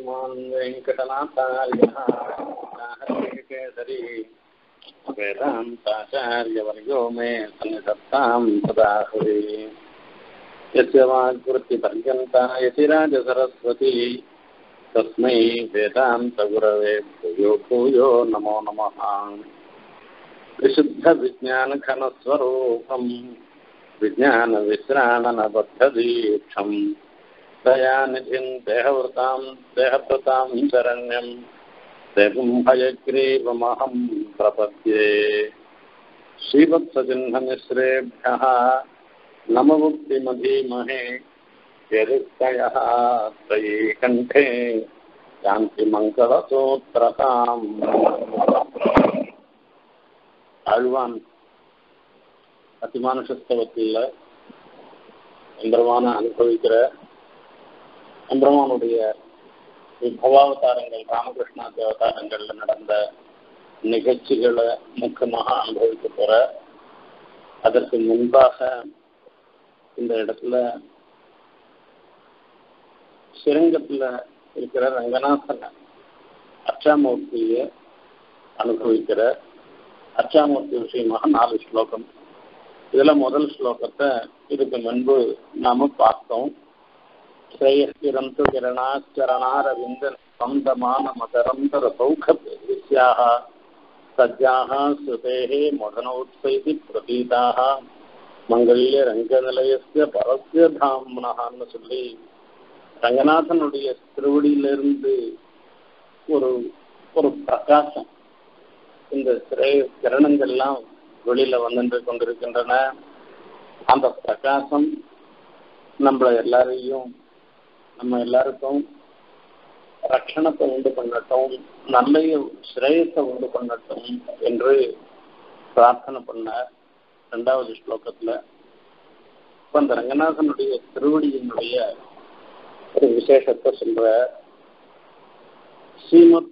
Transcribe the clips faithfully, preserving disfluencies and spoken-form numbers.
श्रीमान् वेङ्कटनाथार्यः केसरी वेदान्ताचार्यवर्यो मे सन्निधत्तां सदा हृदि यस्य वाग्वृत्तिपर्यन्ता यतिराजसरस्वती तस्मै वेदान्तगुरवे भूयो भूयो नमो नमः। विशुद्धविज्ञानघनस्वरूपं विज्ञानविश्राणनबद्धदीक्षं दयानिधिं देहवृतां देहभृतां शरण्यं देवं हयग्रीवमहं प्रपद्ये। श्रीवत्सचिह्नमिश्रेभ्यः नममुक्तिमधीमहे यदुक्तयः त्रयी कण्ठे शान्तिमङ्गलसूत्रताम्। ஆழ்வான் அத்திமானுஷஸ்தவத்தில் எம்பெருமான அனுபவிக்கிற எம்பெருமானுடைய விபவாவதாரங்கள் ராமகிருஷ்ணாதி அவதாரங்கள்ல நடந்த நிகழ்ச்சிகளை முக்கியமாக அனுபவிக்க போற. அதற்கு முன்பாக இந்த இடத்துல ஸ்ரீரங்கத்தில் இருக்கிற ரங்கநாதன் அச்சாமூர்த்தியை அனுபவிக்கிற அச்சாமூர்த்தி விஷயமாக நாலு ஸ்லோகம். இதுல முதல் ஸ்லோகத்தை இதுக்கு முன்பு நாம பார்த்தோம். ஸ்ரேயஸ்திரந்து கிரணாச்சரணாரவிந்த சந்தமான மதரந்தர சௌகத்யாக சஜ்ஜாக ஸ்ருதேஹே மதனோத்சைதி பிரதீதாக மங்கல்ய ரங்கநிலையஸ்ய பரஸ்ய தாம்னஹான்னு சொல்லி ரங்கநாதனுடைய திருவடியிலிருந்து ஒரு ஒரு பிரகாசம், இந்த சிறை கிரணங்கள்லாம் வெளியில வந்து கொண்டிருக்கின்றன. அந்த பிரகாசம் நம்மளை எல்லாரையும் நம்ம எல்லாருக்கும் ரட்சணத்தை உண்டு பண்ணட்டும், நல்ல சிரேயத்தை உண்டு பண்ணட்டும் என்று பிரார்த்தனை பண்ண இரண்டாவது ஸ்லோகத்துல இப்ப அந்த ரங்கநாதனுடைய திருவடியினுடைய ஒரு விசேஷத்தை சொல்ற. ஸ்ரீமத்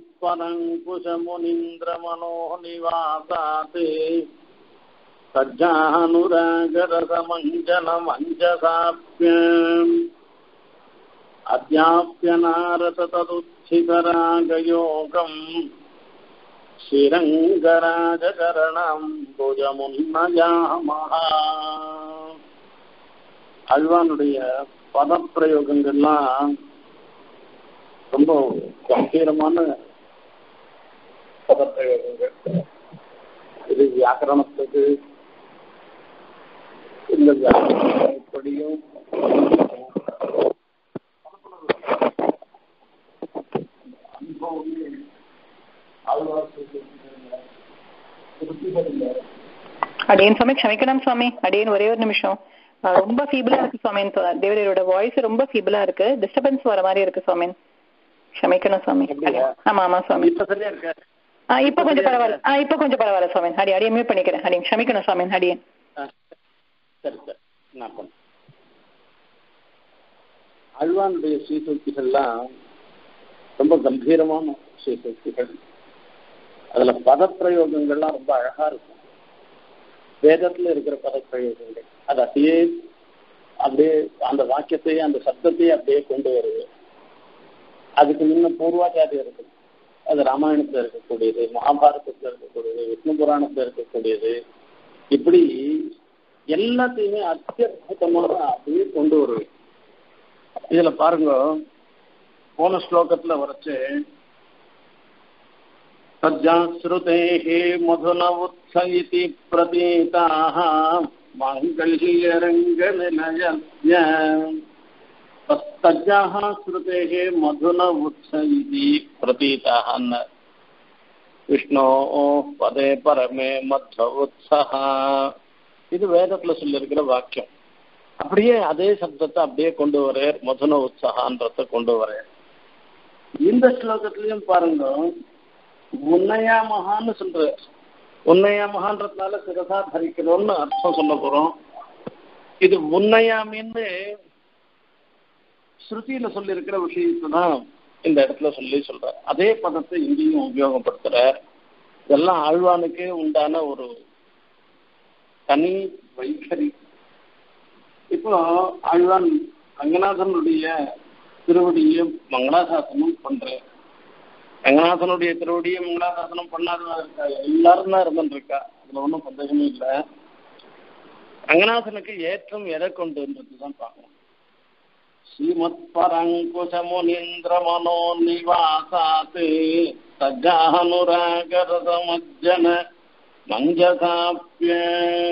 பரங்குஷமுனிந்திரமனோநிவாசாத் சஜ்ஜானுராகரசமஞ்சனமஞ்சசாப்யம் அத்யாப்யநாரசததுச்சிதராகயோகம் ஸ்ரீரங்கராஜகரணம் புஜமுன்னயாமஹ. ஆழ்வானுடைய பதப்பிரயோகங்கள்லாம் ரொம்ப கம்பீரமான பதப்பிரயோகங்கள். இது வியாக்கரணத்துக்கு இந்த வியாக்கரணப்படியும் அடியன் சுவாமி க்ஷமிக்கணும் சுவாமி, அடியன் ஒரே ஒரு நிமிஷம். ரொம்ப ஃபீபிளா இருக்கு சுவாமின், தேவரையோட வாய்ஸ் ரொம்ப ஃபீபிளா இருக்கு, டிஸ்டர்பன்ஸ் வர மாதிரி இருக்கு சுவாமின், க்ஷமிக்கணும் சுவாமி. ஆமா ஆமா சுவாமி, ஆஹ் இப்ப கொஞ்சம் பரவாயில்ல, ஆஹ் இப்ப கொஞ்சம் பரவாயில்ல சுவாமி. அடி அடியே மியூட் பண்ணிக்கிறேன். அடியன் க்ஷமிக்கணும் சுவாமின், அடியன். சரி சார், நான் பண்ண ஆழ்வானுடைய ஸ்ரீசூக்திகள்லாம் ரொம்ப கம்பீரமான ஸ்ரீசூக்திகள். அதுல பதப்பிரயோகங்கள்லாம் ரொம்ப அழகா இருக்கும். வேதத்துல இருக்கிற பதப்பிரயோகங்கள் அது அப்படியே அப்படியே அந்த வாக்கியத்தையே அந்த சப்தத்தையே அப்படியே கொண்டு வருது. அதுக்கு முன்ன பூர்வாச்சாரி இருக்கு, அது ராமாயணத்துல இருக்கக்கூடியது, மகாபாரதத்துல இருக்கக்கூடியது, விஷ்ணு புராணத்துல இருக்கக்கூடியது, இப்படி எல்லாத்தையுமே அத்தியுதமாக அப்படியே கொண்டு வருவேன். இதுல பாருங்க, போன ஸ்லோகத்துல வரைச்சு சஜ்ஜாஸ்ருதேஹே மதுன உத்ஸயிதி பிரதீதாஹ மங்கல்யரங்கநிலையஸ்ய சஜ்ஜாஹ ஸ்ருதேஹே மதுன உத்ஸயிதி பிரதீதாஹ விஷ்ணோ பதே பரமே மத்வ உத்ஸஹ. இது வேதத்துல சொல்லியிருக்கிற வாக்கியம். அப்படியே அதே சப்தத்தை அப்படியே கொண்டு வர மதுன உற்சாகன்றத கொண்டு வர. இந்த ஸ்லோகத்திலையும் பாருங்க, உன்னையா மகான்னு சொல்ற. உன்னையா மகான்றதுனால சிரசா தரிக்கிறோம்னு அர்த்தம் சொல்ல போறோம். இது உன்னையாமின்னு ஸ்ருதியில சொல்லி இருக்கிற விஷயத்தை தான் இந்த இடத்துல சொல்லி சொல்ற. அதே பதத்தை இங்கேயும் உபயோகப்படுத்துற. இதெல்லாம் ஆழ்வானுக்கே உண்டான ஒரு தனி வைகரி. இப்போ ஆழ்வான் ரங்கநாதனுடைய திருவடியை மங்களாசாசனம் பண்றேன். ரங்கநாதனுடைய திருவடியை மங்களாசாசனம் பண்ணாதவா இருக்கா? எல்லாரும் தான் இருந்துருக்கா, அதுல ஒன்றும் சந்தேகமே இல்லை. ரங்கநாதனுக்கு ஏற்றம் எதை கொண்டுன்றதுதான் பார்க்கணும். ஸ்ரீமத் பரங்குசமுனீந்திர மனோ நிவாசாத் சஜானுராகரசமஜ்ஜன மஞ்சசாப்ய.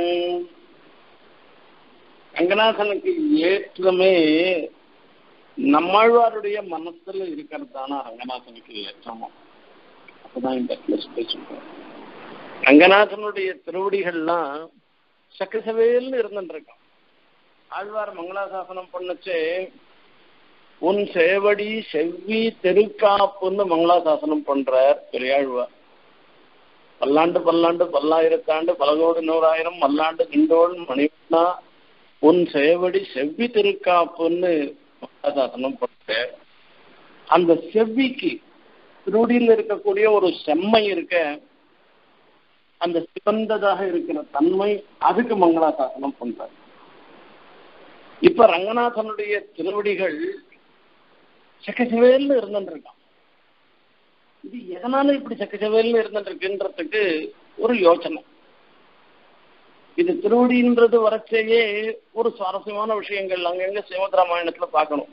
ரங்கநாதனுக்கு ஏற்றமே நம்மாழ்வாருடைய மனசுல இருக்கிறது தானா ரங்கநாதனுக்கு ஏற்றமோ. அப்பதான் இந்த இடத்துல சொல்லி சொல்றேன். ரங்கநாதனுடைய திருவடிகள்லாம் சக்கசவேல்னு இருந்துருக்கான். ஆழ்வார் மங்களாசாசனம் பண்ணுச்சு, உன் சேவடி செவ்வி தெருக்காப்புன்னு மங்களாசாசனம் பண்றார் பெரியாழ்வார். பல்லாண்டு பல்லாண்டு பல்லாயிரத்தாண்டு பலகோடு நூறாயிரம் மல்லாண்டு நின்றோள் மணிவண்ணா உன் சேவடி செவ்வி திருக்காப்புன்னு மங்களாசாசனம் பண்ற. அந்த செவ்விக்கு திருவடியில் இருக்கக்கூடிய ஒரு செம்மை இருக்க, அந்த சிவந்ததாக இருக்கிற தன்மை, அதுக்கு மங்களாசாசனம் பண்றார். இப்ப ரங்கநாதனுடைய திருவடிகள் சக்கச்சவேல்னு இருந்துருக்கான். இது எதனால இப்படி சக்கச்சவேல்னு இருந்துருக்குன்றதுக்கு ஒரு யோசனை. இது திருவடின்றது வரச்சேயே ஒரு சுவாரஸ்யமான விஷயங்கள் அங்கங்க ஸ்ரீமத் ராமாயணத்துல பார்க்கணும்.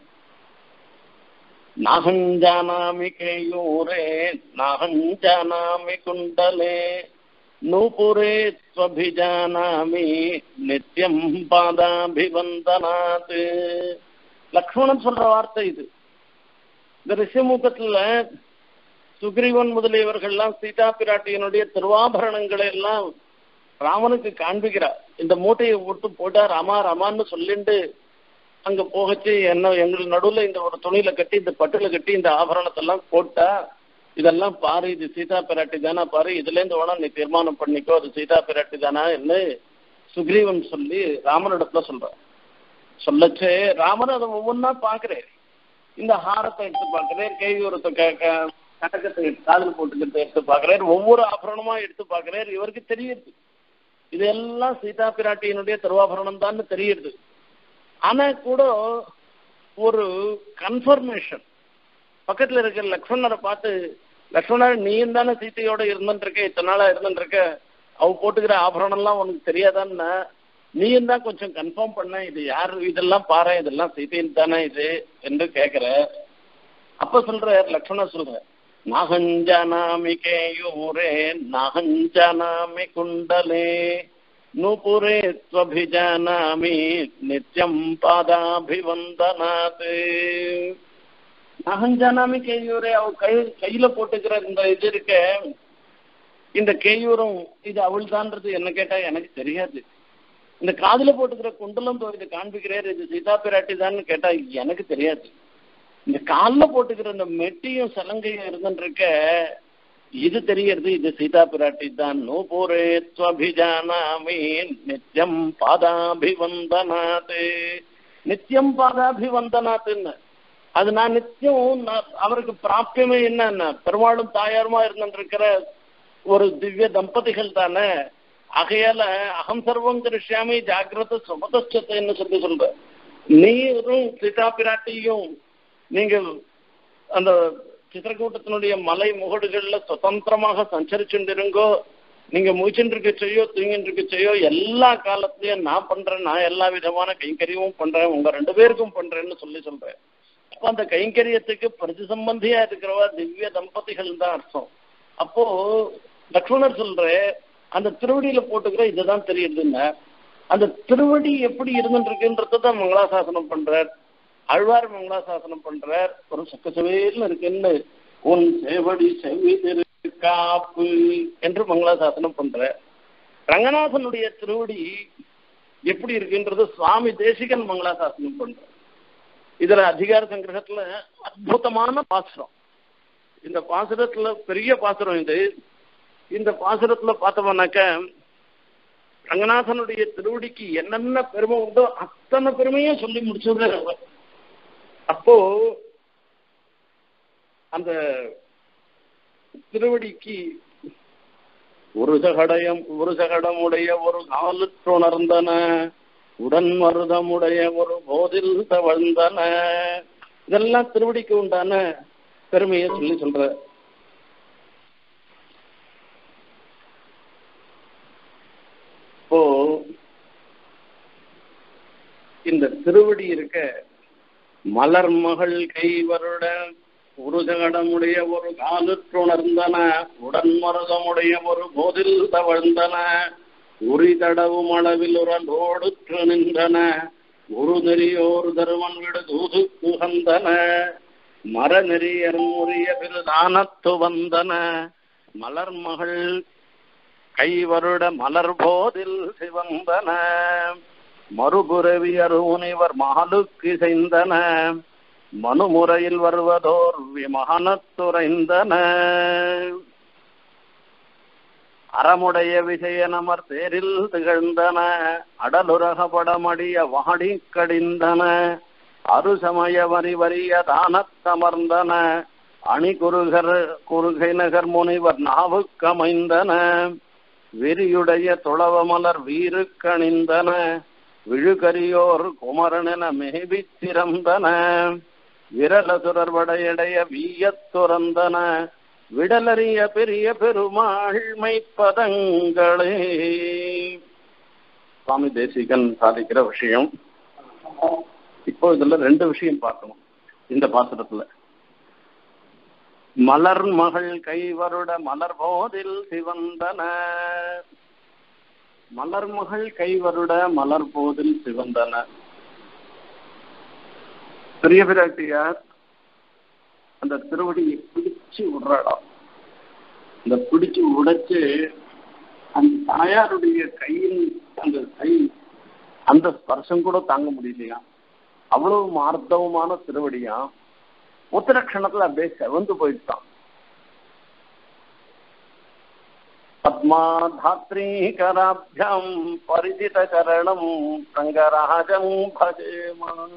நாகஞ்சானாமி கேயூரே நாகஞ்சானாமி குண்டலே நூபுரே ஸ்வபிஜானாமி நித்யம் பாதாபிவந்தனாத். லக்ஷ்மணன் சொல்ற வார்த்தை இது. இந்த ரிஷிமுகத்துல சுக்ரீவன் முதலியவர்கள்லாம் சீதா பிராட்டியனுடைய திருவாபரணங்களை எல்லாம் ராமனுக்கு காண்பிக்கிறார். இந்த மூட்டையை விட்டு போட்டா ராமா ராமான்னு சொல்லிட்டு அங்க போகச்சு, என்ன எங்கள் நடுவுல இந்த ஒரு துணியில கட்டி இந்த பட்டுல கட்டி இந்த ஆபரணத்தை எல்லாம் போட்டா, இதெல்லாம் பாரு, இது சீதா பிராட்டி தானா பாரு, இதுல இருந்து வேணா நீ தீர்மானம் பண்ணிக்கோ அது சீதா பிராட்டி தானா என்று சுக்ரீவன் சொல்லி ராமனிடத்துல சொல்ற. சொல்லச்சே ராமன் அதை ஒவ்வொன்னா பாக்குறேன். இந்த ஹாரத்தை எடுத்து பார்க்கிறேன், கேயூரத்தை கட்டகத்தை காதல் போட்டுக்கிறத எடுத்து பார்க்கிறேன், ஒவ்வொரு ஆபரணமா எடுத்து பார்க்கிறேன். இவருக்கு தெரியுது இதெல்லாம் சீதா பிராட்டியினுடைய திருவாபரணம் தான் தெரியுது. ஆனா கூட ஒரு கன்ஃபர்மேஷன், பக்கத்துல இருக்கிற லக்ஷ்மணரை பார்த்து, லக்ஷ்மணர் நீயும் தானே சீத்தையோட இருந்துருக்க, இத்தனை நாளா இருந்துருக்க, அவ போட்டுக்கிற ஆபரணம் எல்லாம் உனக்கு தெரியாதான்னா, நீயும் தான் கொஞ்சம் கன்ஃபார்ம் பண்ண, இது யாரு இதெல்லாம் பாரு, இதெல்லாம் சீத்தையின் தானே இது என்று கேட்கிற. அப்ப சொல்ற லக்ஷ்மணர் சொல்ற, நாகஞ்சானாமி கேயூரே நாகஞ்சானாமி குண்டலே நூபுரே ஸ்வபிஜானாமி நித்யம் பாதாபிவந்தனாத். நாகஞ்சானாமி கேயூரே, அவ கை கையில போட்டுக்கிற இந்த இது இருக்க, இந்த கேயூரம் இது அவள் தான்றது என்ன கேட்டா எனக்கு தெரியாது. இந்த காதுல போட்டுக்கிற குண்டலம் இது காண்பிக்கிறார், இது சீதா பிராட்டி தான் கேட்டா எனக்கு தெரியாது. இந்த காலில் போட்டுக்கிற இந்த மெட்டியும் சலங்கையும் இருந்துருக்க, இது தெரியறது இது சீதா பிராட்டி தான். நூபுரே ஸ்வபிஜானாமி நித்யம் பாதாபிவந்தனாத். நித்தியம் பாதாபிவந்தனாத்ன்னு அது நான் நித்தியம் அவருக்கு பிராப்தியமே என்னன்னா பெருமாளும் தாயாருமா இருந்துருக்கிற ஒரு திவ்ய தம்பதிகள் தானே. ஆகையால அகம் சர்வம் திருஷ்யாமி ஜாகிரத சுபதன்னு சொல்லி சொல்ற. நீரும் சீதா பிராட்டியும் நீங்க அந்த சித்திரக்கூட்டத்தினுடைய மலை முகடுகள்ல சுதந்திரமாக சஞ்சரிச்சுருங்கோ, நீங்க முயற்சின்னு இருக்க செய்யோ தூங்கின்னு இருக்க செய்யோ, எல்லா காலத்திலயும் நான் பண்றேன், நான் எல்லா விதமான கைங்கரியமும் பண்றேன், உங்க ரெண்டு பேருக்கும் பண்றேன்னு சொல்லி சொல்றேன். அப்போ அந்த கைங்கரியத்துக்கு பிரதி சம்பந்தியா இருக்கிறவா திவ்ய தம்பதிகள் தான் அர்த்தம். அப்போ லக்ஷ்மணர் சொல்ற அந்த திருவடியில போட்டுக்கிற இதுதான் தெரியுதுன்னா, அந்த திருவடி எப்படி இருந்துருக்குன்றதான் மங்களாசாசனம் பண்றார். ஆழ்வார் மங்களாசாசனம் பண்றார். ஒரு சக்கசவேல்னு இருக்குன்னு உன் சேவடி செவி திருக்காப்பு என்று மங்களாசாசனம் பண்ற. ரங்கநாதனுடைய திருவடி எப்படி இருக்குன்றது சுவாமி தேசிகன் மங்களாசாசனம் பண்ற. இதுல அதிகார சங்கிரகத்துல அற்புதமான பாசுரம். இந்த பாசுரத்துல பெரிய பாசுரம் இது. இந்த பாசுரத்துல பார்த்தோம்னாக்க ரங்கநாதனுடைய திருவடிக்கு என்னென்ன பெருமை உண்டோ அத்தனை பெருமையும் சொல்லி முடிச்சது. அப்போ அந்த திருவடிக்கு ஒரு சகடயம் ஒரு சகடமுடைய ஒரு காலுற்றுணர்ந்தன உடன் மருதமுடைய ஒரு போதில் தவழ்ந்தன இதெல்லாம் திருவடிக்கு உண்டான பெருமையை சொல்லி சொல்ற. இப்போ இந்த திருவடி இருக்க மலர் மகள் கைவருட ஒரு ஜகடமுடைய ஒரு காலுற்றுணர்ந்தன உடன் மருதமுடைய ஒரு போதில் தவழ்ந்தன உரி தடவும் அளவில் உரண்டோடுற்று நின்றன ஒரு நெறியோர் தருவன் விடு தூது புகந்தன மர நெறியர் முறிய பிறதானத்து வந்தன மலர் மகள் கைவருட மலர் போதில் சிவந்தன மறுபுறவி அருமுனிவர் மகளுக்கு செய்தன மனுமுறையில் வருவதோர் விமானத்துறைந்தன அறமுடைய விஜயனமர் தேரில் திகழ்ந்தன அடலுரகப்படமடிய வாடி கடிந்தன அருசமய வரி வரிய தானத்தமர்ந்தன அணி குருகர் குறுகை நகர் முனிவர் நாவுக்கமைந்தன வெறியுடைய துளவ மலர் வீரு கணிந்தன விழுகரியோர் குமரனென மேவி திறந்தன விரலசுரர் வடையடைய வீயத் துறந்தன விடலறிய பெரிய பெருமாள் மைப்பதங்களே. சுவாமி தேசிகன் சாதிக்கிற விஷயம். இப்போ இதுல ரெண்டு விஷயம் பார்க்கணும் இந்த பாசுரத்துல. மலர் மகள் கைவருட மலர் போதில் சிவந்தன, மலர் மகள் கைவருட மலர் போதில் சிவந்தன. பெரிய பிராட்டியார் அந்த திருவடியை பிடிச்சு விடுறாளாம். அந்த பிடிச்சு உடைச்சு அந்த தாயாருடைய கையின் அந்த கை அந்த ஸ்பர்சம் கூட தாங்க முடியலையா, அவ்வளவு மார்த்தவமான திருவடியா. உத்தரக்ஷணத்துல அப்படியே செவந்து போயிட்டான். பத்மாதாத்ரீ கராப்யம் பரிசித கரணம் ரங்கராஜம் பஜேமான்.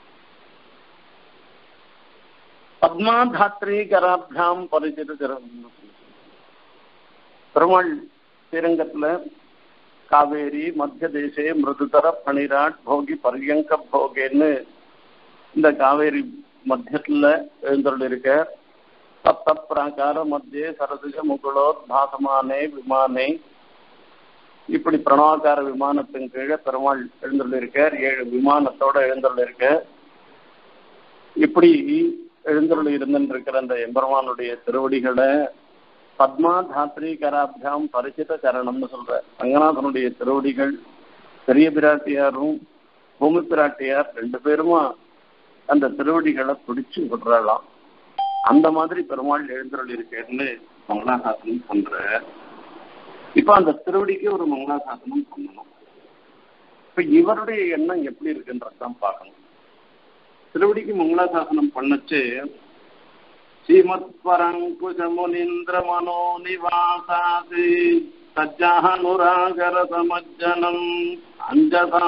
பத்மாதாத்ரீ கராப்யாம் பரிசித கரணம். பெருமாள் ஸ்ரீரங்கத்துல காவேரி மத்திய தேசே மிருதுதர பணிராட் போகி பரியங்க போகேன்னு இந்த காவேரி மத்தியத்துல எழுந்தருள் இருக்க. சப்த பிராகார மத்திய சரசுஜ முகுளோத்பாசமானே விமானே, இப்படி பிரணவாக்கார விமானத்தின் கீழே பெருமாள் எழுந்தருள் இருக்கார். ஏழு விமானத்தோட எழுந்தருள் இருக்க. இப்படி எழுந்தருள் இருந்திருக்கிற அந்த எம்பெருமானுடைய திருவடிகளை பத்மா தாத்ரி கராபியாம் பரிசித சரணம்னு சொல்ற. ரங்கநாதனுடைய திருவடிகள் பெரிய பிராட்டியாரும் பூமி பிராட்டியார் ரெண்டு பேருமா அந்த திருவடிகளை பிடிச்சு விடுறாளாம். அந்த மாதிரி பெருமாள் எழுந்தருள் இருக்கேன்னு மங்களாசாசனம் பண்ற. இப்ப அந்த திருவடிக்கு ஒரு மங்களாசாசனம் பண்ணணும். இப்ப இவருடைய எண்ணம் எப்படி இருக்குன்றதான் பார்க்கணும். திருவடிக்கு மங்களாசாசனம் பண்ணச்சு ஸ்ரீமத் பரங்குஜமுனீந்திர மனோ நிவாசாதி சஜ்ஜானுராகர சமஜ்ஜனம் அஞ்சதா.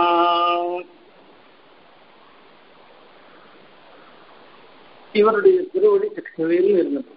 இவருடைய திருவடி செக்கவேல் இருந்தது.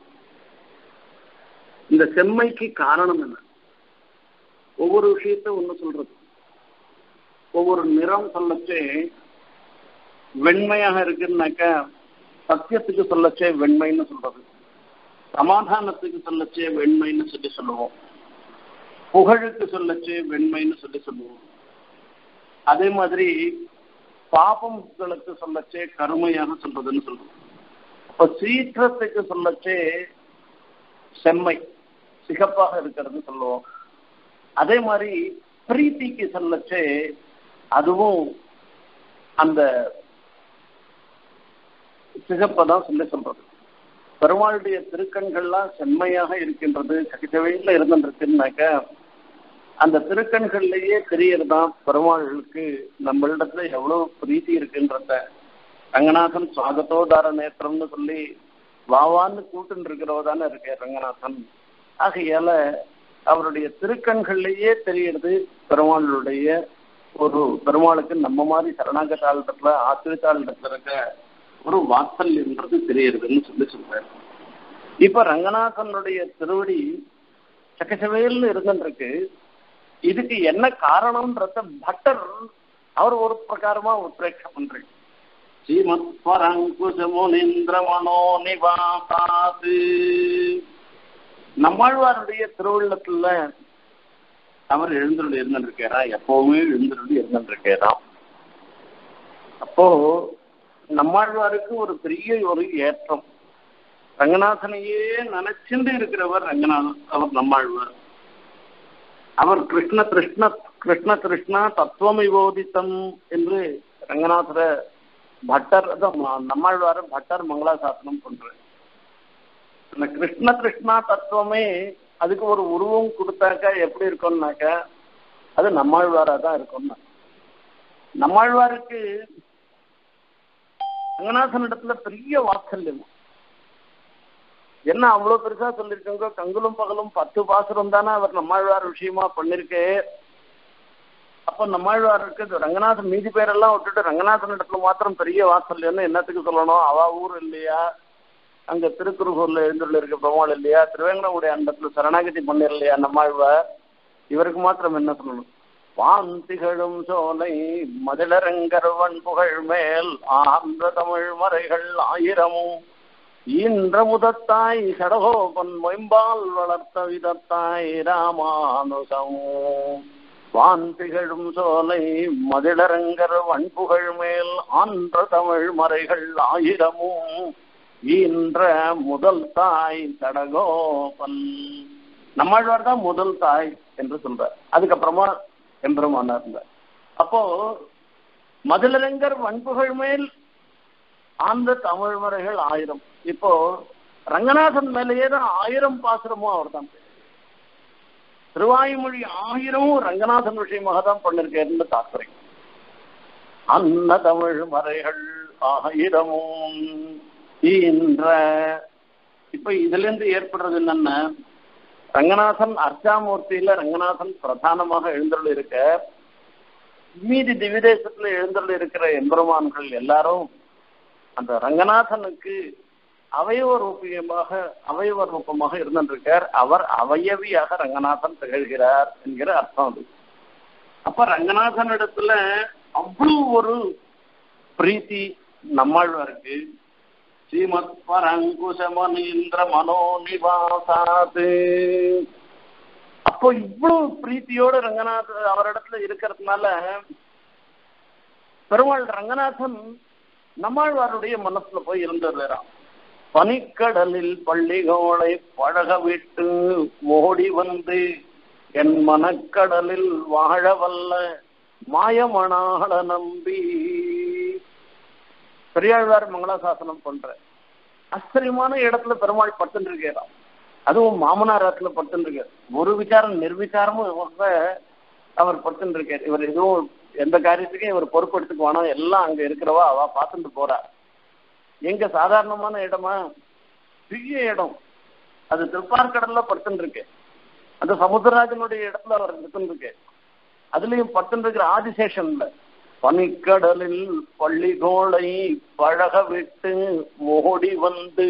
இந்த செம்மைக்கு காரணம் என்ன? ஒவ்வொரு விஷயத்த ஒண்ணு சொல்றது. ஒவ்வொரு நிறம் சொல்லச்சே வெண்மையாக இருக்குன்னாக்க சத்தியத்துக்கு சொல்லச்சே வெண்மைன்னு சொல்றது, சமாதானத்துக்கு சொல்லச்சே வெண்மைன்னு சொல்லி சொல்லுவோம், புகழுக்கு சொல்லச்சே வெண்மைன்னு சொல்லி சொல்லுவோம். அதே மாதிரி பாபங்களுக்கு சொல்லச்சே கருமையாக சொல்றதுன்னு சொல்லுவோம். இப்ப சீற்றத்துக்கு சொல்லச்சே செம்மை சிகப்பாக இருக்கிறது சொல்லுவோம். அதே மாதிரி பிரீத்திக்கு சொல்லச்சே அதுவும் அந்த சிகப்பதான் சொல்லி சொல்றது. பெருமாளுடைய திருக்கண்கள்லாம் செம்மையாக இருக்கின்றது, சகிச்சவையில் இருந்துருக்குன்னாக்க அந்த திருக்கண்கள்லயே தெரியறதான் பெருமாளுக்கு நம்மளிடத்துல எவ்வளவு பிரீத்தி இருக்குன்றத. ரங்கநாதன் சுவாகத்தோதார நேத்திரம்னு சொல்லி வாவான்னு கூட்டுன்னு இருக்கிறவதானே இருக்க ரங்கநாதன். ஆகையால அவருடைய திருக்கண்கள்லயே தெரியறது பெருமாளுடைய ஒரு பெருமாளுக்கு நம்ம மாதிரி சரணாகத்தாளத்துல ஆத்திரித்தாளத்துல இருக்க ஒரு வாத்சல்யம்ன்றது தெரியறதுன்னு சொல்லி சொல்றாரு. இப்ப ரங்கநாதனுடைய திருவடி சக்கச்சவையில் இருந்துருக்கு. இதுக்கு என்ன காரணம்ன்றத பட்டர் அவர் ஒரு பிரகாரமா உத்ரேட்சம் பண்றீங்க. ஸ்ரீமத் பரங்குச முனீந்திர மனோ நிவாசாத். நம்மாழ்வாருடைய திருவுள்ளத்துல அவர் எழுந்தருள் இருந்திருக்கிறா, எப்பவுமே எழுந்தருள் இருந்திருக்கிறா. அப்போ நம்மாழ்வாருக்கு ஒரு பெரிய ஒரு ஏற்றம். ரங்கநாதனையே நினைச்சுட்டு இருக்கிறவர் ரங்கநாதன், அவர் நம்மாழ்வார். அவர் கிருஷ்ண கிருஷ்ண கிருஷ்ண கிருஷ்ணா தத்துவம் விவோதித்தம் என்று ரங்கநாதர பட்டர் நம்மாழ்வார பட்டர் மங்களாசாசனம் பண்ற. அந்த கிருஷ்ண கிருஷ்ணா தத்துவமே அதுக்கு ஒரு உருவம் கொடுத்தாக்கா எப்படி இருக்கும்னாக்கா அது நம்மாழ்வாரா தான் இருக்கும்னா. நம்மாழ்வாருக்கு ரங்கநாதன் இடத்துல பெரிய வாத்சல்யம். என்ன அவ்வளவு பெருசா சொல்லிருக்காங்க, கங்குலும் பகலும் பத்து பாசுரம் தானே அவர் நம்மாழ்வார் விஷயமா பண்ணிருக்கு. அப்ப நம்மாழ்வாருக்கு ரங்கநாதன் மீதி பேரெல்லாம் விட்டுட்டு ரங்கநாதன் இடத்துல மாத்திரம் பெரிய வாத்சல்யம்னு என்னத்துக்கு சொல்லணும்? அவ ஊர் இல்லையா, அங்க திருக்குறுகூர்ல எழுந்துள்ள இருக்க பெருமாள் இல்லையா, திருவேங்கடமுடைய அண்டத்துல சரணாகதி பண்ணிடலையா நம்மாழ்வார்? இவருக்கு மாத்திரம் என்ன சொல்லணும்? வான் திகழும் சோலை மதிலரங்கர்வன் புகழ் மேல் ஆந்திர தமிழ் மறைகள் ஆயிரமும் ஈன்ற முதத்தாய் சடகோபன் மொயம்பால் வளர்த்த விதத்தாய் ராமானுசம். வான் திகழும் சோலை மதிலரங்கர் வன்புகழ் மேல் ஆன்ற தமிழ் மறைகள் ஆயிரமும் ஈன்ற முதல் தாய் சடகோபன். நம்மாழ்வார் தான் முதல் தாய் என்று சொல்றார். அதுக்கப்புறமா எம்பெருமானா இருந்தார். அப்போ மதிலரங்கர் வன்புகழ் மேல் ஆந்த தமிழ் மறைகள் ஆயிரம். இப்போ ரங்கநாதன் மேலேயே தான் ஆயிரம் பாசுரமும் அவர் தான். திருவாய்மொழி ஆயிரமும் ரங்கநாதன் விஷயமாக தான் பண்ணிருக்கேன்னு தாற்பயம். அந்த தமிழ் மறைகள் ஆயிரமும் ஈன்ற. இப்ப இதுல இருந்து ஏற்படுறது என்னன்னா, ரங்கநாதன் அர்ச்சாமூர்த்தியில ரங்கநாதன் பிரதானமாக எழுந்தருள் இருக்க, மீதி திவிதேசத்துல எழுந்தருள் இருக்கிற எம்பெருமான்கள் எல்லாரும் அந்த ரங்கநாதனுக்கு அவயவ ரூபியமாக அவயவ ரூபமாக இருந்திருக்கார். அவர் அவயவியாக ரங்கநாதன் திகழ்கிறார் என்கிற அர்த்தம் அது. அப்ப ரங்கநாதன் இடத்துல அவ்வளவு ஒரு பிரீத்தி நம்மாழ்வாருக்கு. ஸ்ரீமத் பரங்குச முனீந்திர மனோ நிவாசாத். அப்போ இவ்வளவு பிரீத்தியோட ரங்கநாதன் அவரிடத்துல இருக்கிறதுனால பெருமாள் ரங்கநாதன் நம்மாழ்வாருடைய மனசுல போய் இருந்துடுறான். பனிக்கடலில் பள்ளிகோளை பழக விட்டு ஓடி வந்து என் மனக்கடலில் வாழ வல்ல மாயமனாள நம்பி. பெரியாழ்வார் மங்களாசாசனம் பண்ற ஆச்சரியமான இடத்துல பெருமாள் பட்டுன்னு இருக்கிறான். அதுவும் மாமனாரத்துல பட்டுன்னு இருக்கார். ஒரு விசாரம் நிர்விசாரமும் அவர் பட்டுன்னு இருக்கார். இவர் எதுவும் எந்த காரியத்துக்கும் இவர் பொறுப்பெடுத்துக்கு வேணும், எல்லாம் அங்க இருக்கிறவா அவ பார்த்துட்டு போறா. எங்க சாதாரணமான இடமா, பெரிய இடம், அது திருப்பார்கடல்ல பட்டுன்னு இருக்கு. அந்த சமுத்திரராஜனுடைய இடத்துல அவர் பட்டுன்னு இருக்கு. அதுலயும் பட்டுன்னு இருக்கிற ஆதிசேஷன்ல பனிக்கடலில் பள்ளிகோளை பழக விட்டு ஓடி வந்து.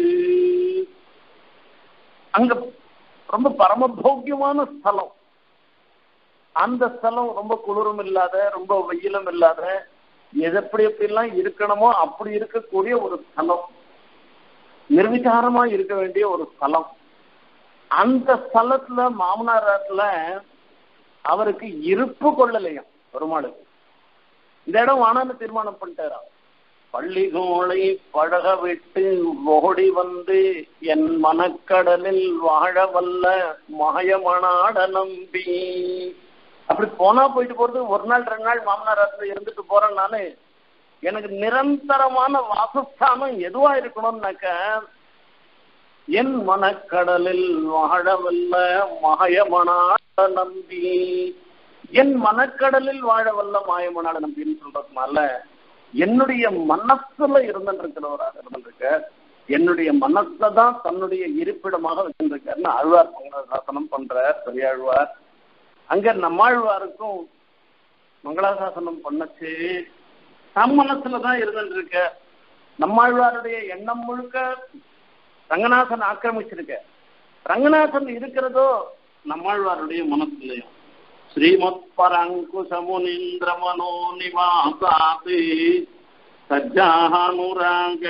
அங்க ரொம்ப பரமபோக்கியமான ஸ்தலம். அந்த ஸ்தலம் ரொம்ப குளிரும் இல்லாத, ரொம்ப வெயிலும் இல்லாத, எதப்படி எப்படிலாம் இருக்கணுமோ அப்படி இருக்கக்கூடிய ஒரு ஸ்தலம், நிர்விசாரமா இருக்க வேண்டிய ஒரு ஸ்தலம். அந்த ஸ்தலத்துல மாமனாரத்துல அவருக்கு இருப்பு கொள்ளலையும் பெருமாளுக்கு. இந்த இடம் வானான்னு தீர்மானம் பண்ணிட்டாரா. பள்ளிகோளை பழக விட்டு ஓடி வந்து என் மனக்கடலில் வாழ வல்ல மாயமனாட நம்பி. அப்படி போனா போயிட்டு போறது, ஒரு நாள் ரெண்டு நாள் மாமனாரத்துல இருந்துட்டு போறேன் நானு. எனக்கு நிரந்தரமான வாசஸ்தானம் எதுவா இருக்கணும்னாக்க என் மனக்கடலில் வாழ வல்ல மாயமனாட நம்பி. என் மனக்கடலில் வாழ வல்ல மாயமனாட நம்பின்னு சொல்றதுனால என்னுடைய மனசுல இருந்துருக்கிறவராக இருந்திருக்க, என்னுடைய மனசுல தான் தன்னுடைய இருப்பிடமாக வச்சிருக்காருன்னு ஆழ்வார் மங்களாசாசனம் பண்றார் பெரியாழ்வார். அங்க நம்மாழ்வாருக்கும் மங்களாசாசனம் பண்ணச்சு தம் மனசுலதான் இருந்துருக்க. நம்மாழ்வாருடைய எண்ணம் முழுக்க ரங்கநாதன் ஆக்கிரமிச்சிருக்க. ரங்கநாதன் இருக்கிறதோ நம்மாழ்வாருடைய மனசுலயும். ஸ்ரீமத் பரங்குச முனீந்திர மனோ நிவாசாத். சஜ்ஜானுராக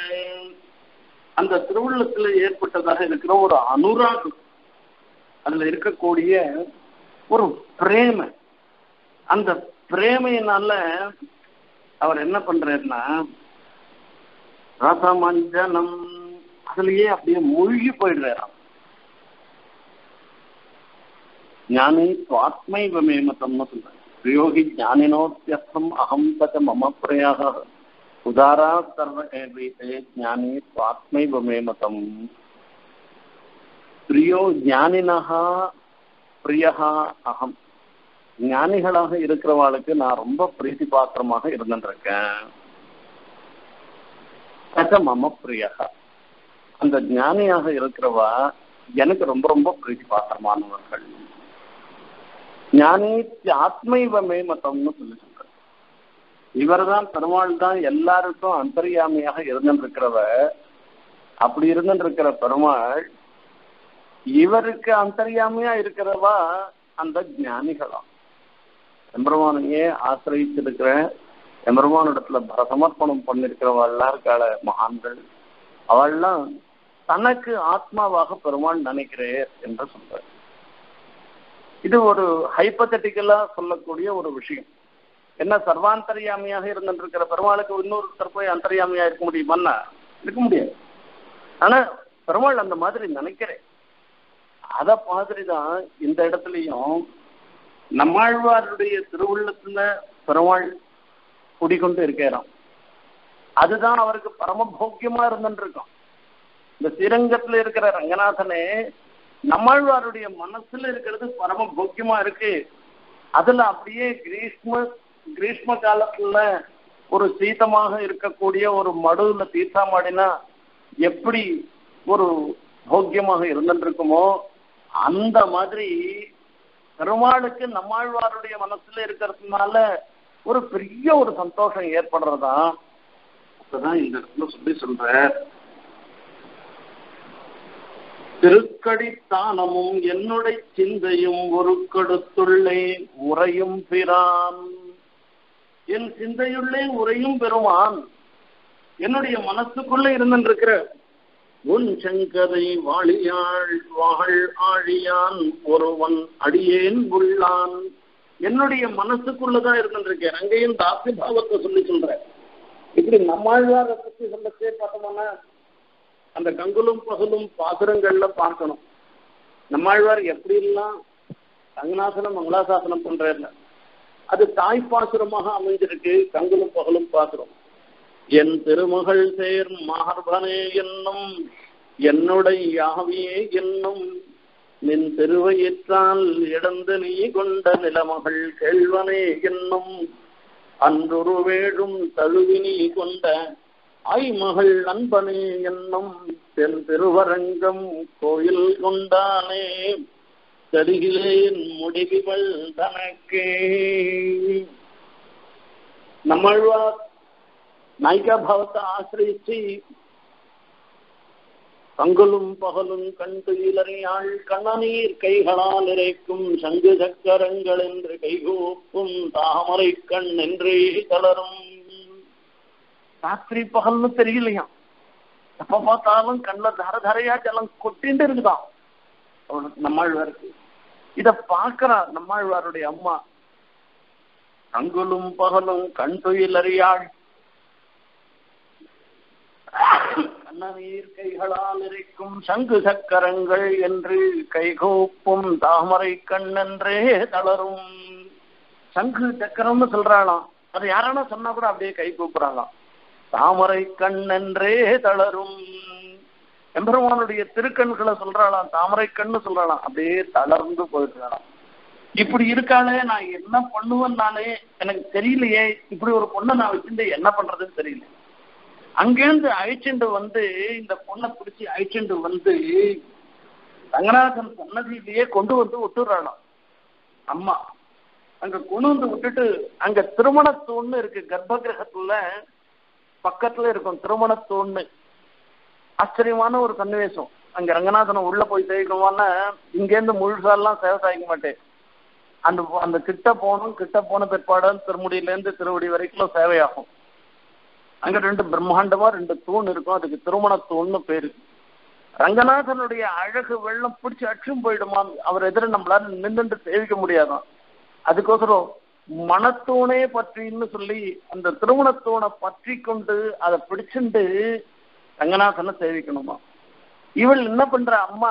அந்த திருவுள்ளத்துல ஏற்பட்டதாக இருக்கிற ஒரு அனுராகம், அதுல இருக்கக்கூடிய ஒரு பிரேம, அந்த பிரேமையினால அவர் என்ன பண்றாருன்னா ரசமஞ்சனம் அதுலயே அப்படியே மூழ்கி போயிடுறாராம். ஞானி சுவாத்மைவமே மதம்னு சொல்றாரு. பிரியோகி ஞானினோத்தியஸ்தம் அகம் தச்ச மம பிரயாக உதாரா சர்வ கேவீதே ஞானி சுவாத்மைவமே மதம். பிரியோ ஞானினஹா பிரியஹா அகம். ஞானிகளாக இருக்கிறவாளுக்கு நான் ரொம்ப பிரீத்தி பாத்திரமாக இருந்துருக்கேன். மம பிரியகா அந்த ஞானியாக இருக்கிறவா எனக்கு ரொம்ப ரொம்ப பிரீத்தி பாத்திரமானவர்கள். ஞானி ஆத்மைவமே மதம்னு சொல்லி சொல்ற. இவர் தான் பெருமாள் தான் எல்லாருக்கும் அந்தர்யாமியாக இருந்துருக்கிறவ. அப்படி இருந்துருக்கிற பெருமாள் இவருக்கு அந்தர்யாமியா இருக்கிறவா அந்த ஞானிகளா. எம்பெருமானையே ஆசிரியிச்சிருக்கிற எம்பெருமானிடத்துல சமர்ப்பணம் பண்ணிருக்கிறவாள்லாம் இருக்காள மகான்கள், அவள்லாம் தனக்கு ஆத்மாவாக பெருமாள் நினைக்கிறேன் என்று சொல்ற. இது ஒரு ஹைப்பத்தட்டிக்கலா சொல்லக்கூடிய ஒரு விஷயம். என்ன சர்வாந்தர்யாமியாக இருந்துருக்கிற பெருமாளுக்கு இன்னொருத்தர் போய் அந்தர்யாமியா இருக்க முடியுமான்னா இருக்க முடியாது. ஆனா பெருமாள் அந்த மாதிரி நினைக்கிறேன். அத மாதிரிதான் இந்த இடத்துலயும் நம்மாழ்வாருடைய திருவுள்ளத்துல பெருமாள் குடிக்கொண்டு இருக்கிறான். அதுதான் அவருக்கு பரமபோக்கியமா இருந்துருக்கும். இந்த ஸ்ரீரங்கத்துல இருக்கிற ரங்கநாதனே நம்மாழ்வாருடைய மனசுல இருக்கிறது பரமபோக்கியமா இருக்கு. அதுல அப்படியே கிரீஷ்ம கிரீஷ்ம காலத்துல ஒரு சீதமாக இருக்கக்கூடிய ஒரு மடுவுல தீர்த்தாமாடினா எப்படி ஒரு போக்கியமாக இருந்துருக்குமோ அந்த மாதிரி பெருமாளுக்கு நம்மாழ்வாருடைய மனசுல இருக்கிறதுனால ஒரு பெரிய ஒரு சந்தோஷம் ஏற்படுறதா. அதுதான் இந்த இடத்துல சொல்லி சொல்ற. திருக்கடித்தானமும் என்னுடைய சிந்தையும் ஒரு கடுத்துள்ளே உரையும் பிரான். என் சிந்தையுள்ளே உரையும் பெருமான் என்னுடைய மனசுக்குள்ள இருந்துருக்கிற உன் சங்கரை வாழியாள் வாழ் ஆழியான் ஒருவன் அடியேன் உள்ளான் என்னுடைய மனசுக்குள்ளதான் இருந்துருக்கேன். அங்கேயும் தாசி பாவத்தை சொல்லி சொல்றேன். இப்படி நம்மாழ்வாரை பற்றி சொல்லச்சே பார்த்தோம்னா அந்த கங்குலும் பகலும் பாசுரங்கள்ல பார்க்கணும். நம்மாழ்வார் எப்படி எல்லாம் ரங்கநாசனம் மங்களாசாசனம் பண்றேன், அது தாய் பாசுரமாக அமைஞ்சிருக்கு. கங்குலும் பகலும் பாசுரம். என் திருமகள் சேர் மார்பனே என்னும் என்னுடைய யாவியே என்னும் நின் திருவயிற்றால் இடந்து நீ கொண்ட நிலமகள் கேள்வனே என்னும் அன்றொரு வேடும் தழுவினி கொண்ட ஐமகள் அன்பனே என்னும் தென் திருவரங்கம் கோயில் கொண்டானே தருகிலேன் முடிவுகள் தனக்கே. நம்மாழ்வார் நாயிகா பாவத்தை ஆசிரியிச்சு கங்குலும் பகலும் கண் துயிலறியாள் கண்ணநீர் கைகளால் இறைக்கும் சங்கு சக்கரங்கள் என்று கைகூப்பும் தாமரை கண் என்றே தளரும். ராத்திரி பகல்னு தெரியலையா, எப்ப பார்த்தாலும் கண்ணுல தர தரையா ஜலம் கொட்டிட்டு இருக்குதான் நம்மாழ்வாருக்கு. இத பாக்குறா நம்மாழ்வாருடைய அம்மா. கங்குலும் பகலும் கண் துயிலறியாள் கண்ணநீர் கைகளால் இருக்கும் சங்கு சக்கரங்கள் என்று கைகூப்பும் தாமரை கண் என்றே தளரும். சங்கு சக்கரம்னு சொல்றாளாம். அது யாரான சொன்னா கூட அப்படியே கை கூப்புறாங்களாம். தாமரை கண் என்றே தளரும். எம்பெருமானுடைய திருக்கண்களை சொல்றாளாம், தாமரை கண்ணு சொல்றாளாம், அப்படியே தளர்ந்து போயிடுறாளாம். இப்படி இருக்காளே, நான் என்ன பண்ணுவேன் நானே எனக்கு தெரியலையே, இப்படி ஒரு பொண்ணை நான் வச்சிருந்து என்ன பண்றதுன்னு தெரியல. அங்கேருந்து அழிச்சுண்டு வந்து இந்த பொண்ணை பிடிச்சி அழிச்சுண்டு வந்து ரங்கநாதன் சன்னதியிலேயே கொண்டு வந்து விட்டுறாளாம் அம்மா. அங்க கொண்டு வந்து விட்டுட்டு அங்க திருமணத்தூண்னு இருக்கு, கர்ப்ப கிரகத்துல பக்கத்துல இருக்கும் திருமணத்தூண்னு. ஆச்சரியமான ஒரு சன்னிவேசம். அங்க ரங்கநாதனை உள்ள போய் சேவிக்கணுமானா இங்கேருந்து முழுசாலாம் சேவை சாய்க்க மாட்டேன். அந்த அந்த கிட்ட போகணும், கிட்ட போன பிற்பாடு திருமுடியிலேருந்து திருவடி வரைக்கும் சேவையாகும். அங்க ரெண்டு பிரம்மாண்டமா ரெண்டு தூண் இருக்கும், அதுக்கு திருமண தூண்னு பேரு. ரங்கநாதனுடைய அழகு வெள்ளம் பிடிச்சி அச்சும் போயிடுமா, அவர் எதிர நம்மளால நின்றுட்டு சேவிக்க முடியாதான். அதுக்கோசரம் மனத்தூணே பற்றின்னு சொல்லி அந்த திருமணத்தூணை பற்றி கொண்டு அதை பிடிச்சுண்டு ரங்கநாதனை சேவிக்கணுமா. இவள் என்ன பண்ற, அம்மா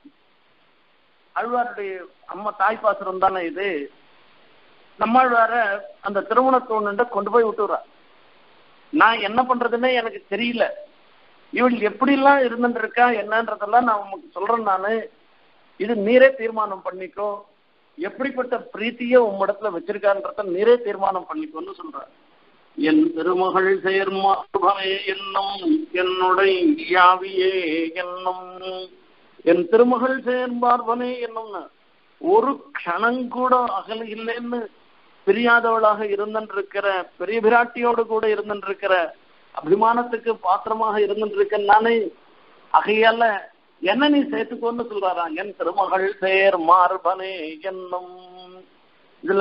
ஆழ்வாருடைய அம்மா தாய் பாசுரம் தானே இது, நம்மாழ்வார அந்த திருமணத்தூண் கொண்டு போய் விட்டுறா. நான் என்ன பண்றதுன்னே எனக்கு தெரியல, இவள் எப்படிலாம் இருந்துட்டு இருக்கா என்னன்றதெல்லாம் நான் உனக்கு சொல்றேன். நானு இது நீரே தீர்மானம் பண்ணிக்கோ, எப்படிப்பட்ட பிரீத்திய உம்மிடத்துல வச்சிருக்கான்றத நீரே தீர்மானம் பண்ணிக்கோன்னு சொல்றேன். என் திருமகள் சேர்மார்பனே என்னும் என்னுடைய யாவியே என்னும், என் திருமகள் சேர்மார்பனே என்னும்னு ஒரு க்ஷணங்கூட அகல இல்லைன்னு பிரியாதவளாக இருந்திருக்கிற பெரிய பிராட்டியோடு கூட இருந்திருக்கிற அபிமானத்துக்கு பாத்திரமாக இருந்திருக்க நானே. ஆகையால என்ன நீ சேர்த்துக்கோன்னு சொல்றாரா, என் திருமகள் சேர் மார்பனே என்னும். இதுல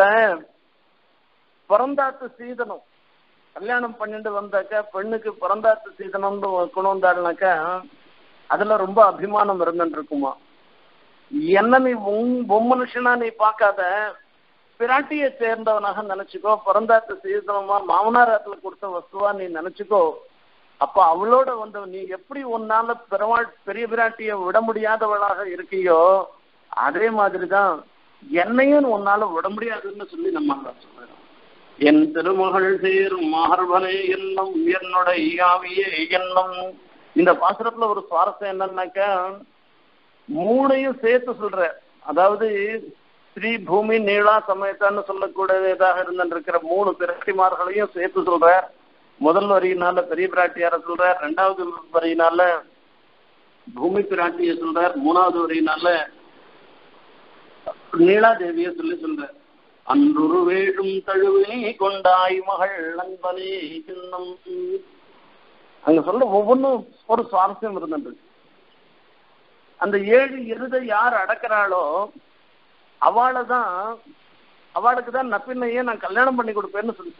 பிறந்தாத்து சீதனம் கல்யாணம் பண்ணிட்டு வந்தாக்கா பெண்ணுக்கு பிறந்தாத்து சீதனம்னு கொண்டு வந்தாருனாக்கா அதுல ரொம்ப அபிமானம் இருந்துட்டு இருக்குமா. என்ன நீ உன் மனுஷனா நீ பார்க்காத, பிராட்டியை சேர்ந்தவனாக நினைச்சுக்கோ, பிறந்தாத்து சீதனமா மாமனாரத்துல கொடுத்த வஸ்துவா நீ நினைச்சுக்கோ. அப்ப அவளோட வந்து நீ எப்படி உன்னால பெருமாள் பெரிய பிராட்டிய விட முடியாதவளாக இருக்கியோ அதே மாதிரிதான் என்னையும் உன்னால விட முடியாதுன்னு சொல்லி நம்ம சொல்றோம். என் திருமகள் சேர் மார்பனே என்னும் என்னுடைய யாவியே என்னும். இந்த பாசுரத்துல ஒரு சுவாரஸ்யம் என்னன்னாக்கா மூணையும் சேர்த்து சொல்ற. அதாவது ஸ்ரீ பூமி நீளா சமயத்தான்னு சொல்லக்கூடியதாக இருந்திருக்கிற மூணு பிராட்டிமார்களையும் சேர்த்து சொல்ற. முதல் வரியினால பெரிய பிராட்டியார சொல்றார், ரெண்டாவது வரியினால பூமி பிராட்டிய சொல்றார், மூணாவது வரியினால நீலாதேவிய சொல்லி சொல்ற. அன்றுரு வேழும் தழுவினை கொண்டாய் மகள் நண்பனே சின்னம். அங்க சொல்ற ஒவ்வொன்றும் ஒரு சுவாரஸ்யம் இருந்தது. அந்த ஏழு எருதை யார் அடக்கிறாளோ அவளைதான் அவளுக்கு தான் நப்பின்னையே நான் கல்யாணம் பண்ணி கொடுப்பேன்னு சொல்லி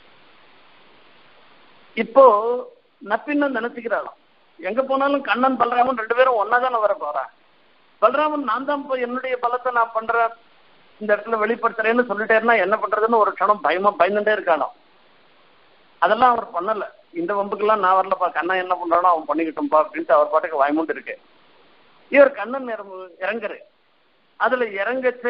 இப்போ நப்பின்ன நினைச்சுக்கிறாளாம். எங்க போனாலும் கண்ணன் பலராமன் ரெண்டு பேரும் ஒன்னாதானே வர போறா. பலராமன் நான் தான் இப்போ என்னுடைய பலத்தை நான் பண்றேன் இந்த இடத்துல வெளிப்படுத்துறேன்னு சொல்லிட்டேன்னா என்ன பண்றதுன்னு ஒரு க்ஷணம் பயமா பயந்துட்டே இருக்காளாம். அதெல்லாம் அவர் பண்ணல. இந்த வம்புக்கெல்லாம் நான் வரலப்பா, கண்ணன் என்ன பண்றானோ அவன் பண்ணிக்கிட்டோம்ப்பா அப்படின்ட்டு அவர் பாட்டுக்கு வாய்மூண்டு இருக்கு. இவர் கண்ணன் இறங்குற அதுல இறங்கச்சு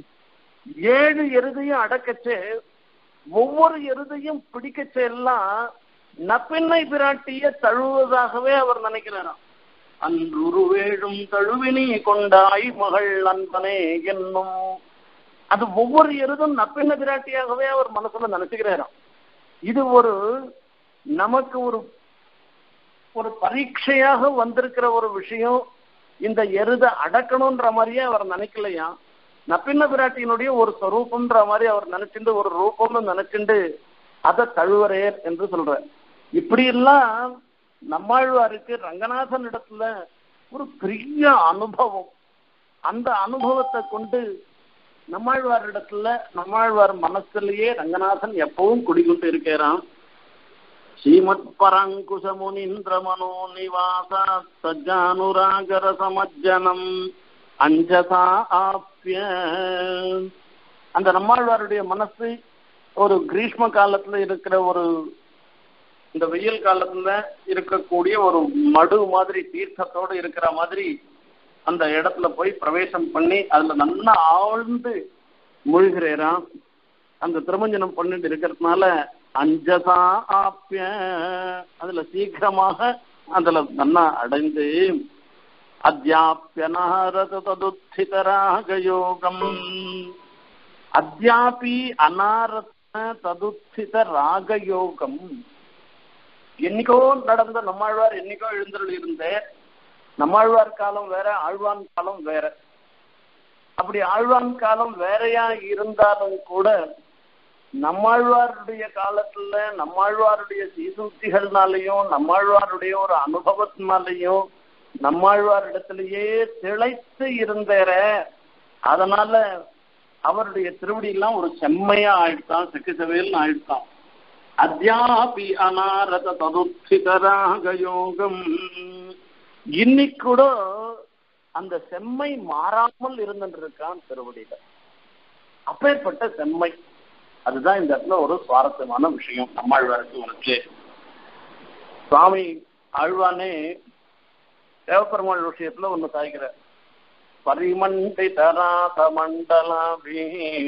ஏழு எருதையும் அடக்கச்சு ஒவ்வொரு எருதையும் பிடிக்கச்சு எல்லாம் நப்பின்னை பிராட்டிய தழுவதாகவே அவர் நினைக்கிறாராம். அன்று வேழும் தழுவினி கொண்டாய் மகள் நண்பனே என்னும். அது ஒவ்வொரு எருதும் நப்பின்ன பிராட்டியாகவே அவர் மனசுல நினைச்சுக்கிறாராம். இது ஒரு நமக்கு ஒரு ஒரு பரீட்சையாக வந்திருக்கிற ஒரு விஷயம். இந்த எருத அடக்கணும்ன்ற மாதிரியே அவர் நினைக்கலையா, நப்பின்ன பிராட்டியினுடைய ஒரு ஸ்வரூபம்ன்ற மாதிரி அவர் நினைச்சுட்டு ஒரு ரூபம்னு நினைச்சுண்டு அதை தழுவரேர் என்று சொல்ற. இப்படி எல்லாம் நம்மாழ்வாருக்கு ரங்கநாதன் இடத்துல ஒரு பெரிய அனுபவம். அந்த அனுபவத்தை கொண்டு நம்மாழ்வார் இடத்துல நம்மாழ்வார் மனசுலயே ரங்கநாதன் எப்பவும் குடிக்கொண்டு இருக்கிறான். ஸ்ரீமத் பரங்குஷ முனீந்திர மனோ நிவாசா சஜானுராகர சமஜ்ஜனம் அஞ்சசா ஆப்ய. அந்த நம்மாழ்வாருடைய மனசு ஒரு கிரீஷ்ம காலத்துல இருக்கிற ஒரு இந்த வெயில் காலத்துல இருக்கக்கூடிய ஒரு மடு மாதிரி தீர்த்தத்தோடு இருக்கிற மாதிரி அந்த இடத்துல போய் பிரவேசம் பண்ணி அதுல நல்லா ஆழ்ந்து மூழ்கிறான். அந்த திருமஞ்சனம் பண்ணிட்டு இருக்கிறதுனால அஞ்சசா ஆப்ய அதுல சீக்கிரமாக அதுல நல்லா அடைந்து அத்தியாப்யனாரத ததுத்தித ராகயோகம். அத்தியாபி அனாரத ததுத்தித ராகயோகம். என்னைக்கோ நடந்த நம்மாழ்வார் என்னைக்கோ எழுந்தருள் இருந்தேன். நம்மாழ்வார் காலம் வேற, ஆழ்வான் காலம் வேற. அப்படி ஆழ்வான் காலம் வேறையா இருந்தாலும் கூட நம்மாழ்வாருடைய காலத்துல நம்மாழ்வாருடைய சீசூக்திகள்னாலையும் நம்மாழ்வாருடைய ஒரு அனுபவத்தினாலையும் நம்மாழ்வார் இடத்திலேயே திளைத்து இருந்தேற. அதனால அவருடைய திருவடி எல்லாம் ஒரு செம்மையா ஆயிடுத்தான், செக்கு செவையல்னு ஆயிடுத்தான். அத்யாபி அநாரத ததுத்திதராகயோகம். இன்னைக்கு கூட அந்த செம்மை மாறாமல் இருந்துருக்கான் திருவடியில. அப்பேற்பட்ட செம்மை, அதுதான் இந்த இடத்துல ஒரு சுவாரஸ்யமான விஷயம். நம்மாழ்வாருக்கு உனக்கு சுவாமி ஆழ்வானே தேவப்பெருமாள் விஷயத்துல ஒண்ணு தாய்க்கிற பரிமண்டிதராத மண்டலாபி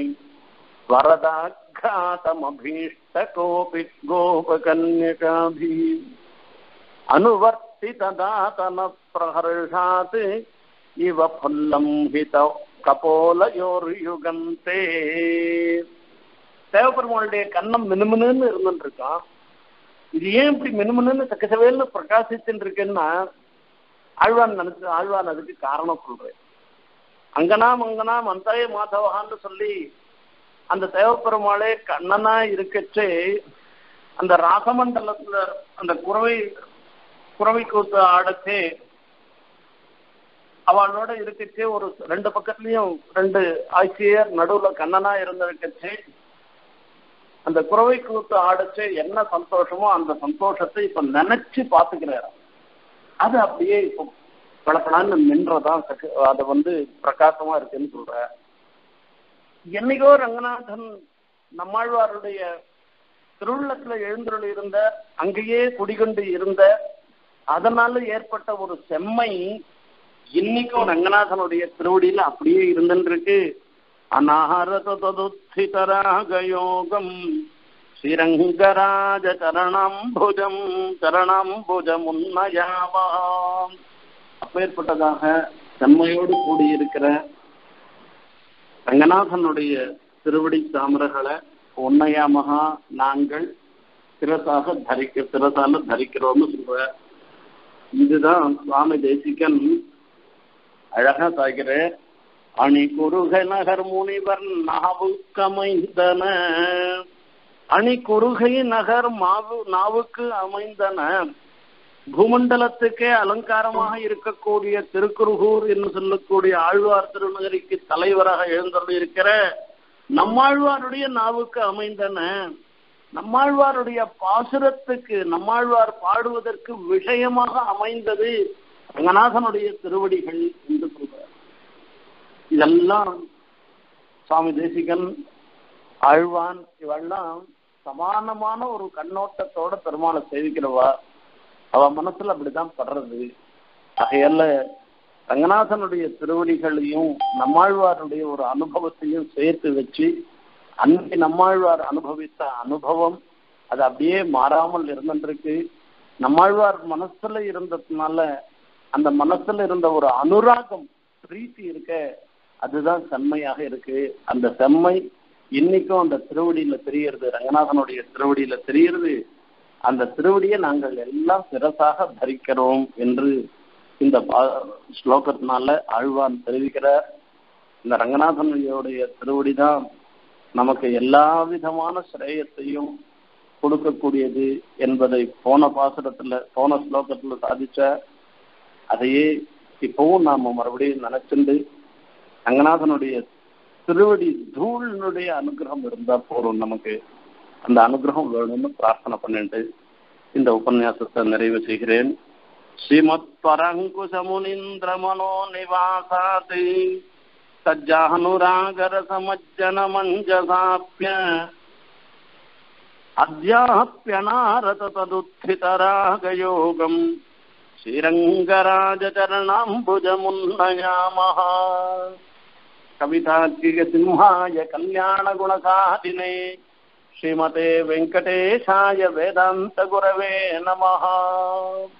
வரதாகாதமபீஷ்ட கோபி கோபகன்யகாபி அனுவர்த்திததாதன பிரஹர்ஷாத் இவ புல்லம் ஹித கபோலயோர் யுகந்தே. தேவப்பெருமாளுடைய கண்ணம் மினுமினுன்னு இருந்துட்டு இருக்கான். இது ஏன் இப்படி மினுமினுன்னு சக்கசவேல்னு பிரகாசிச்சுட்டு இருக்குன்னா ஆழ்வான் நினைச்சு ஆழ்வான் அதுக்கு காரணம் சொல்றேன். அங்கனா மங்கனா மந்தாய மாதவகான்னு சொல்லி அந்த தேவப்பெருமாளே கண்ணனா இருக்கச்சே அந்த ராசமண்டலத்துல அந்த குறவை குறவை கூத்து ஆடச்சே அவளோட இருக்கச்சே ஒரு ரெண்டு பக்கத்துலயும் ரெண்டு ஆட்சியர் நடுவுல கண்ணனா இருந்திருக்கச்சே அந்த குறவை கூத்து ஆடச்சே என்ன சந்தோஷமோ அந்த சந்தோஷத்தை இப்ப நினைச்சு பாத்துக்கிறார். அது அப்படியே இப்போ பழப்பலான்னு நின்றதான் அதை வந்து பிரகாசமா இருக்குன்னு சொல்ற. என்னைக்கோ ரங்கநாதன் நம்மாழ்வாருடைய திருவுள்ளத்துல எழுந்தருள் இருந்த, அங்கேயே குடிகொண்டு இருந்த, அதனால ஏற்பட்ட ஒரு செம்மை இன்னைக்கும் ரங்கநாதனுடைய திருவடியில அப்படியே இருந்துருக்கு. அநாரததுத்திதராகயோகம் ஸ்ரீரங்கராஜ சரணாம்புஜம் சரணாம்புஜம் உன்னயாவாம். அப்பேற்பட்டதாக செம்மையோடு கூடியிருக்கிற ரங்கநாதனுடைய திருவடி தாமரைகளை உன்னையாமகா நாங்கள் சிரசாக தரிக்க சிரசால தரிக்கிறோம்னு சொல்ற. இதுதான் சுவாமி தேசிகன் அழகா சாய்கிற. அணி குருக நகர் முனிவர் நாவுக்கமைந்தன, அணி குருகை நகர் மாவு நாவுக்கு அமைந்தன. பூமண்டலத்துக்கே அலங்காரமாக இருக்கக்கூடிய திருக்குறுகூர் என்று சொல்லக்கூடிய ஆழ்வார் திருநகரிக்கு தலைவராக எழுந்தருள் இருக்கிற நம்மாழ்வாருடைய நாவுக்கு அமைந்தன. நம்மாழ்வாருடைய பாசுரத்துக்கு நம்மாழ்வார் பாடுவதற்கு விஷயமாக அமைந்தது ரங்கநாதனுடைய திருவடிகள் என்று சொல்றார். இதெல்லாம் சுவாமி தேசிகன் ஆழ்வான் இவெல்லாம் சமானமான ஒரு கண்ணோட்டத்தோட பெருமாளை சேவிக்கிறவா. அவ மனசுல அப்படிதான் படுறது. ஆகையால ரங்கநாதனுடைய திருவடிகளையும் நம்மாழ்வாருடைய ஒரு அனுபவத்தையும் சேர்த்து வச்சு அன்னைக்கு நம்மாழ்வார் அனுபவித்த அனுபவம் அது அப்படியே மாறாமல் இருந்துருக்கு. நம்மாழ்வார் மனசுல இருந்ததுனால அந்த மனசுல இருந்த ஒரு அனுராகம் பிரீத்தி இருக்க, அதுதான் செம்மையாக இருக்கு. அந்த செம்மை இன்னைக்கும் அந்த திருவடியில தெரியறது, ரங்கநாதனுடைய திருவடியில தெரியறது. அந்த திருவடியை நாங்கள் எல்லாம் சிரசாக தரிக்கிறோம் என்று இந்த ஸ்லோகத்தினால ஆழ்வான் தெரிவிக்கிறார். இந்த ரங்கநாதனுடைய திருவடி தான் நமக்கு எல்லா விதமான சிரேயத்தையும் கொடுக்கக்கூடியது என்பதை போன பாசுரத்துல போன ஸ்லோகத்துல சாதிச்ச அதையே இப்பவும் நாம மறுபடியும் நினைச்சுண்டு ரங்கநாதனுடைய திருவடி தூளினுடைய அனுகிரகம் இருந்தா போறோம். நமக்கு அந்த அனுகிரகம் வேணும்னு பிரார்த்தனை பண்ணிட்டு இந்த உபன்யாசத்தை நிறைவு செய்கிறேன். ஸ்ரீமத் பரங்குஷ முனீந்திர மனோ நிவாசாதி சஜ்ஜானுராகர சமஜ்ஜன மஞ்சசாப்ய அத்யாப்யநாரத ததுத்திதராகயோகம் ஸ்ரீரங்கராஜ சரணாம்புஜமுன்னயாமஹ. கவிதார்க்கிக சிம்ஹாய கல்யாண குணசாலினே ஸ்ரீமதே வெங்கடேஷாய வேதாந்த குரவே நமஹ.